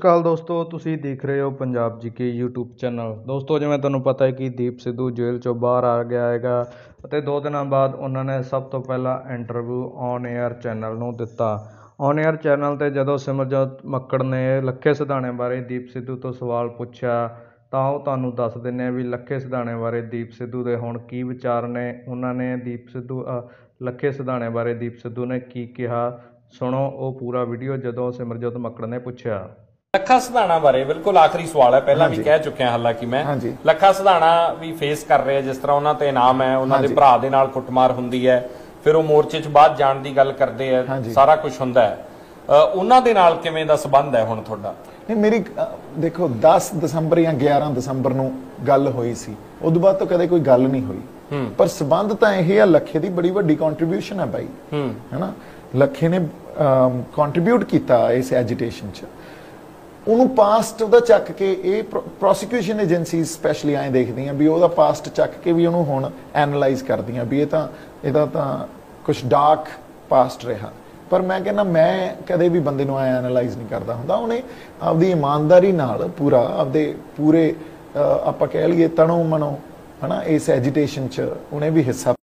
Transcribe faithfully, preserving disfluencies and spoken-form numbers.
अकाल दोस्तों, तुसी देख रहे हो पंजाब जी के यूट्यूब चैनल। दोस्तों जिवें तुहानूं पता है कि दीप सिद्धू जेल चों बाहर आ गया हैगा ਅਤੇ दो ਦਿਨਾਂ बाद उन्होंने सब तो पहला इंटरव्यू ऑन एयर चैनल ਨੂੰ ਦਿੱਤਾ। ऑन एयर चैनल ਤੇ ਜਦੋਂ ਸਿਮਰਜੋਤ ਮੱਕੜ ਨੇ ਲੱਖੇ ਸਿਧਾਣੇ ਬਾਰੇ ਦੀਪ ਸਿੱਧੂ ਤੋਂ ਸਵਾਲ ਪੁੱਛਿਆ ਤਾਂ ਉਹ ਤੁਹਾਨੂੰ ਦੱਸ ਦਿੰਦੇ ਆ ਵੀ ਲੱਖੇ ਸਿਧਾਣੇ ਬਾਰੇ ਦੀਪ ਸਿੱਧੂ ਦੇ ਹੁਣ ਕੀ ਵਿਚਾਰ ਨੇ। ਉਹਨਾਂ ਨੇ ਦੀਪ ਸਿੱਧੂ ਲੱਖੇ ਸਿਧਾਣੇ ਬਾਰੇ ਦੀਪ ਸਿੱਧੂ ਨੇ ਕੀ ਕਿਹਾ, सुनो वो पूरा वीडियो जो सिमरजोत मक्कड़ ने पूछा। लखा सिधाना बारे बिल्कुल आखिरी सवाल है, पहला भी कह चुके हैं हालांकि मैं लखा सिधाना भी फेस कर रहे हैं जिस तरह उन्होंने इनाम है, उन्होंने भरा दे नाल कुटमार हुंदी है, फिर वो मोर्चे च बाहर जाण दी गल करते हैं, सारा कुछ हुंदा है। उन्हां दे नाल किवें दा संबंध है हुण तुहाडा? नहीं मेरी देखो दस दिसंबर या ग्यारह दिसंबर नूं गल होई सी, उस बाद तो कदे कोई गल नहीं हुई, पर संबंध तां इह है लखे दी बड़ी वड्डी कंट्रीब्यूशन है भाई, है ना। लखे ने कंट्रीब्यूट किया इस एजिटेशन च, उन्होंने पास्ट दा चक के ये प्रोसिक्यूशन एजेंसी स्पैशली आए देखती भी वह पास्ट चक के भी उन्होंने हुण एनालाइज कर दी भी ये तां इहदा तां कुछ डार्क पास्ट रहा। पर मैं कहना मैं कदे भी बंदे नूं आए एनालाइज नहीं करता हुंदा, उन्हें आपदी ईमानदारी नाल पूरा आपदे पूरे आपां कह लईए तणों मनो है ना इस एजिटेशन च उन्हें भी हिस्सा